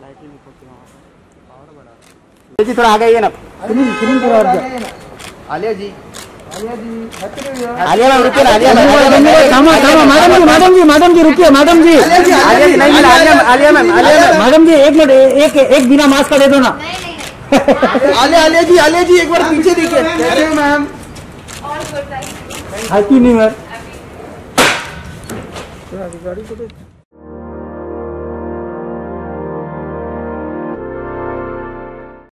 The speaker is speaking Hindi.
जी थोड़ा आ गई है ना। आलिया जी, आलिया मैम रुकिए ना, आलिया मैडम जी रुकिए, मैडम जी नहीं मिला, आलिया मैम मैडम जी एक मिनट, एक बिना मास्क का दे दो ना। आलिया जी एक बार पीछे देखिए। कैसे मैम? Happy new year. गाड़ी को